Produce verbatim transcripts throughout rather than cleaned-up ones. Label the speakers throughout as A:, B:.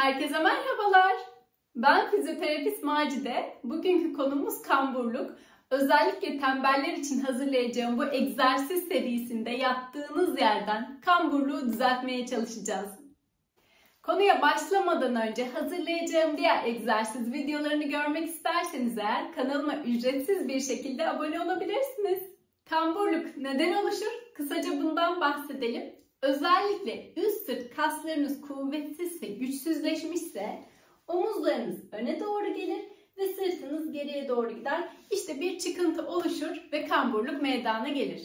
A: Herkese merhabalar. Ben fizyoterapist Macide. Bugünkü konumuz kamburluk. Özellikle tembeller için hazırlayacağım bu egzersiz serisinde yattığınız yerden kamburluğu düzeltmeye çalışacağız. Konuya başlamadan önce hazırlayacağım diğer egzersiz videolarını görmek isterseniz eğer kanalıma ücretsiz bir şekilde abone olabilirsiniz. Kamburluk neden oluşur? Kısaca bundan bahsedelim. Özellikle üst sırt kaslarınız kuvvetsizse, güçsüzleşmişse omuzlarınız öne doğru gelir ve sırtınız geriye doğru gider. İşte bir çıkıntı oluşur ve kamburluk meydana gelir.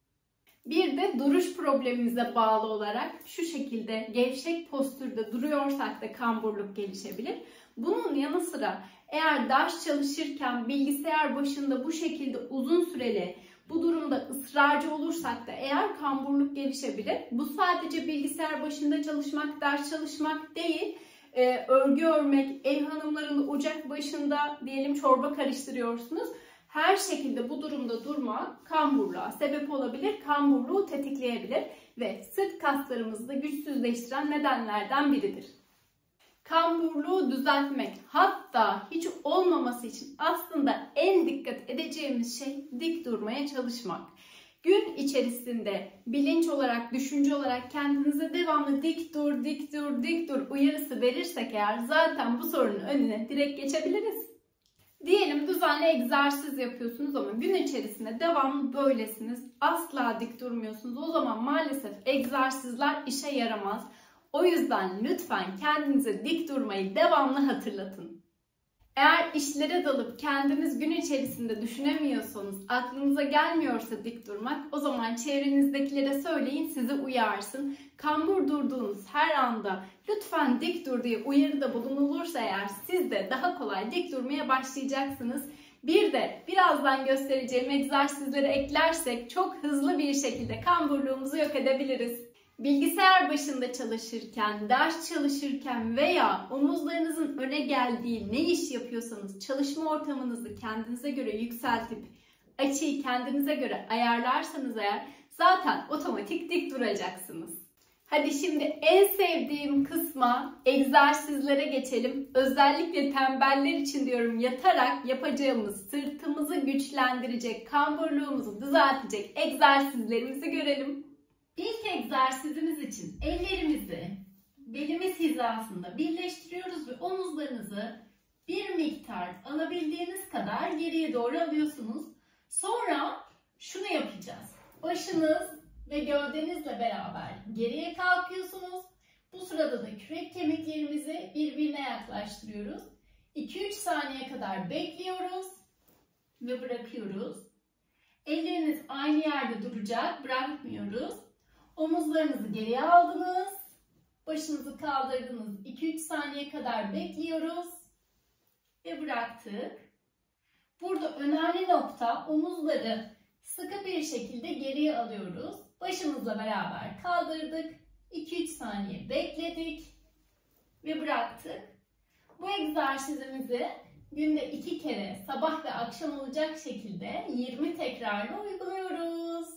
A: Bir de duruş problemimize bağlı olarak şu şekilde gevşek postürde duruyorsak da kamburluk gelişebilir. Bunun yanı sıra eğer ders çalışırken bilgisayar başında bu şekilde uzun süreli bu durumda ısrarcı olursak da eğer kamburluk gelişebilir. Bu sadece bilgisayar başında çalışmak, ders çalışmak değil. Ee, örgü örmek, ev hanımlarında ocak başında diyelim çorba karıştırıyorsunuz. Her şekilde bu durumda durmak kamburluğa sebep olabilir, kamburluğu tetikleyebilir ve sırt kaslarımızı da güçsüzleştiren nedenlerden biridir. Kamburluğu düzeltmek, hatta hiç olmaması için aslında en dikkat edeceğimiz şey dik durmaya çalışmak. Gün içerisinde bilinç olarak, düşünce olarak kendinize devamlı dik dur, dik dur, dik dur uyarısı verirsek eğer zaten bu sorunun önüne direkt geçebiliriz. Diyelim düzenli egzersiz yapıyorsunuz ama gün içerisinde devamlı böylesiniz, asla dik durmuyorsunuz. O zaman maalesef egzersizler işe yaramaz. O yüzden lütfen kendinize dik durmayı devamlı hatırlatın. Eğer işlere dalıp kendiniz gün içerisinde düşünemiyorsanız, aklınıza gelmiyorsa dik durmak, o zaman çevrenizdekilere söyleyin, sizi uyarsın. Kambur durduğunuz her anda lütfen dik dur diye uyarıda bulunulursa eğer siz de daha kolay dik durmaya başlayacaksınız. Bir de birazdan göstereceğim egzersizleri eklersek çok hızlı bir şekilde kamburluğumuzu yok edebiliriz. Bilgisayar başında çalışırken, ders çalışırken veya omuzlarınızın öne geldiği ne iş yapıyorsanız çalışma ortamınızı kendinize göre yükseltip açıyı kendinize göre ayarlarsanız eğer zaten otomatik dik duracaksınız. Hadi şimdi en sevdiğim kısma, egzersizlere geçelim. Özellikle tembeller için diyorum, yatarak yapacağımız, sırtımızı güçlendirecek, kamburluğumuzu düzeltecek egzersizlerimizi görelim. İlk egzersizimiz için ellerimizi belimiz hizasında birleştiriyoruz ve omuzlarınızı bir miktar alabildiğiniz kadar geriye doğru alıyorsunuz. Sonra şunu yapacağız. Başınız ve gövdenizle beraber geriye kalkıyorsunuz. Bu sırada da kürek kemiklerimizi birbirine yaklaştırıyoruz. iki üç saniye kadar bekliyoruz ve bırakıyoruz. Elleriniz aynı yerde duracak, bırakmıyoruz. Omuzlarınızı geriye aldınız. Başınızı kaldırdınız. iki üç saniye kadar bekliyoruz. Ve bıraktık. Burada önemli nokta, omuzları sıkı bir şekilde geriye alıyoruz. Başımızla beraber kaldırdık. iki üç saniye bekledik. Ve bıraktık. Bu egzersizimizi günde iki kere sabah ve akşam olacak şekilde yirmi tekrarla uyguluyoruz.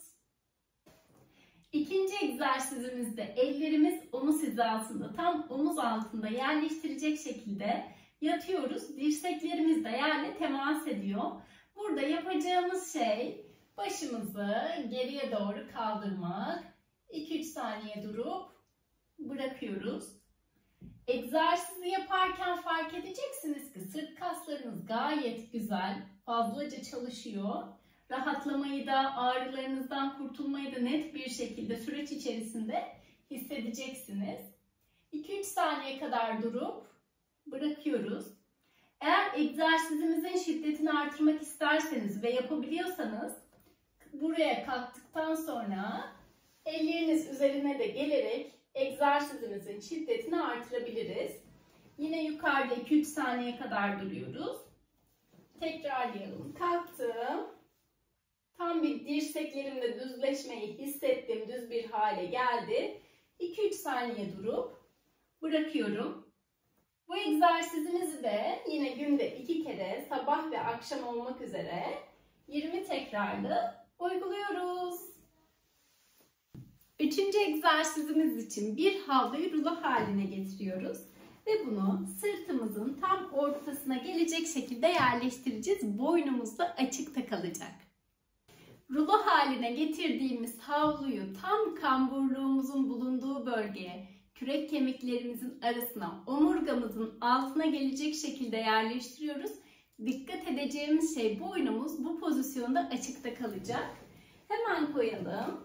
A: İkinci egzersizimizde ellerimiz omuz hizasında, tam omuz altında yerleştirecek şekilde yatıyoruz. Dirseklerimiz de yerle temas ediyor. Burada yapacağımız şey başımızı geriye doğru kaldırmak. iki üç saniye durup bırakıyoruz. Egzersizi yaparken fark edeceksiniz ki sırt kaslarınız gayet güzel, fazlaca çalışıyor. Rahatlamayı da, ağrılarınızdan kurtulmayı da net bir şekilde süreç içerisinde hissedeceksiniz. iki üç saniye kadar durup bırakıyoruz. Eğer egzersizimizin şiddetini artırmak isterseniz ve yapabiliyorsanız buraya kalktıktan sonra elleriniz üzerine de gelerek egzersizimizin şiddetini artırabiliriz. Yine yukarıda iki üç saniye kadar duruyoruz. Tekrarlayalım. Kalktım. Tam bir dirseklerimde düzleşmeyi hissettim. Düz bir hale geldi. iki üç saniye durup bırakıyorum. Bu egzersizimizi de yine günde iki kere sabah ve akşam olmak üzere yirmi tekrarlı uyguluyoruz. Üçüncü egzersizimiz için bir havluyu rulo haline getiriyoruz. Ve bunu sırtımızın tam ortasına gelecek şekilde yerleştireceğiz. Boynumuz da açıkta kalacak. Rulo haline getirdiğimiz havluyu tam kamburluğumuzun bulunduğu bölgeye, kürek kemiklerimizin arasına, omurgamızın altına gelecek şekilde yerleştiriyoruz. Dikkat edeceğimiz şey, boynumuz bu pozisyonda açıkta kalacak. Hemen koyalım.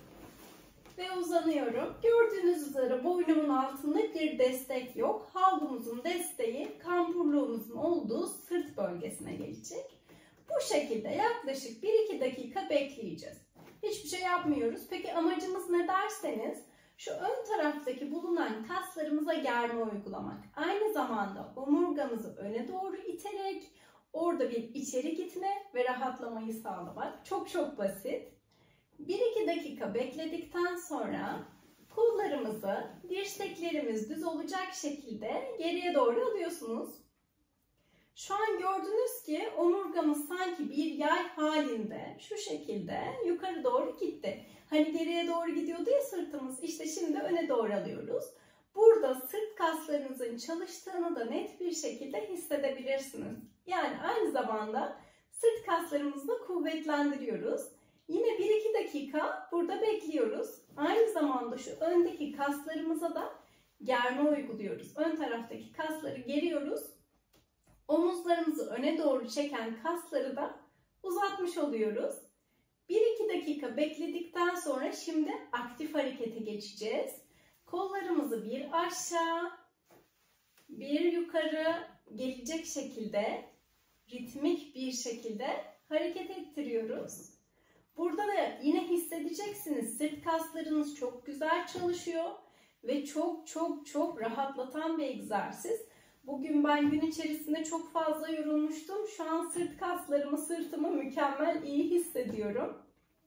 A: Ve uzanıyorum. Gördüğünüz üzere boynumun altında bir destek yok. Havlumuzun desteği kamburluğumuzun olduğu sırt bölgesine gelecek. Bu şekilde yaklaşık bir iki dakika bekleyeceğiz. Hiçbir şey yapmıyoruz. Peki amacımız ne derseniz, şu ön taraftaki bulunan kaslarımıza germe uygulamak. Aynı zamanda omurgamızı öne doğru iterek orada bir içeri gitme ve rahatlamayı sağlamak. Çok çok basit. bir iki dakika bekledikten sonra kollarımızı dirseklerimiz düz olacak şekilde geriye doğru alıyorsunuz. Şu an gördünüz ki omurgamız sanki bir yay halinde şu şekilde yukarı doğru gitti. Hani geriye doğru gidiyordu ya sırtımız, işte şimdi öne doğru alıyoruz. Burada sırt kaslarınızın çalıştığını da net bir şekilde hissedebilirsiniz. Yani aynı zamanda sırt kaslarımızı da kuvvetlendiriyoruz. Yine bir iki dakika burada bekliyoruz. Aynı zamanda şu öndeki kaslarımıza da germe uyguluyoruz. Ön taraftaki kasları geriyoruz. Omuzlarımızı öne doğru çeken kasları da uzatmış oluyoruz. bir iki dakika bekledikten sonra şimdi aktif harekete geçeceğiz. Kollarımızı bir aşağı, bir yukarı gelecek şekilde, ritmik bir şekilde hareket ettiriyoruz. Burada da yine hissedeceksiniz, sırt kaslarınız çok güzel çalışıyor ve çok çok çok rahatlatan bir egzersiz. Bugün ben gün içerisinde çok fazla yorulmuştum. Şu an sırt kaslarımı, sırtımı mükemmel iyi hissediyorum.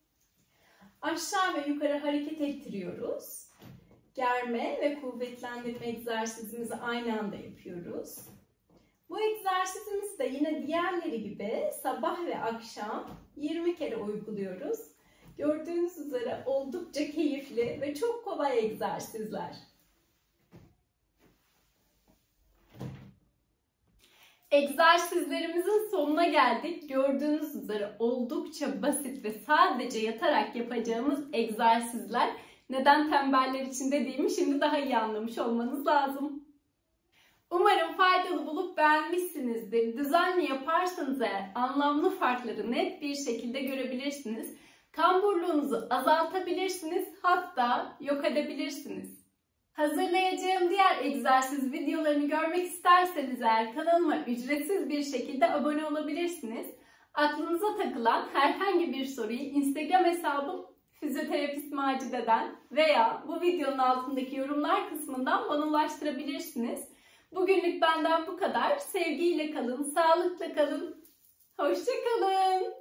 A: Aşağı ve yukarı hareket ettiriyoruz. Germe ve kuvvetlendirme egzersizimizi aynı anda yapıyoruz. Bu egzersizimizi de yine diğerleri gibi sabah ve akşam yirmi kere uyguluyoruz. Gördüğünüz üzere oldukça keyifli ve çok kolay egzersizler. Egzersizlerimizin sonuna geldik. Gördüğünüz üzere oldukça basit ve sadece yatarak yapacağımız egzersizler. Neden tembeller için dediğimi şimdi daha iyi anlamış olmanız lazım. Umarım faydalı bulup beğenmişsinizdir. Düzenli yaparsanız eğer anlamlı farkları net bir şekilde görebilirsiniz. Kamburluğunuzu azaltabilirsiniz, hatta yok edebilirsiniz. Hazırlayacağım diğer egzersiz videolarını görmek isterseniz eğer kanalıma ücretsiz bir şekilde abone olabilirsiniz. Aklınıza takılan herhangi bir soruyu Instagram hesabım Fizyoterapist Macide'den veya bu videonun altındaki yorumlar kısmından bana ulaştırabilirsiniz. Bugünlük benden bu kadar. Sevgiyle kalın, sağlıkla kalın. Hoşça kalın.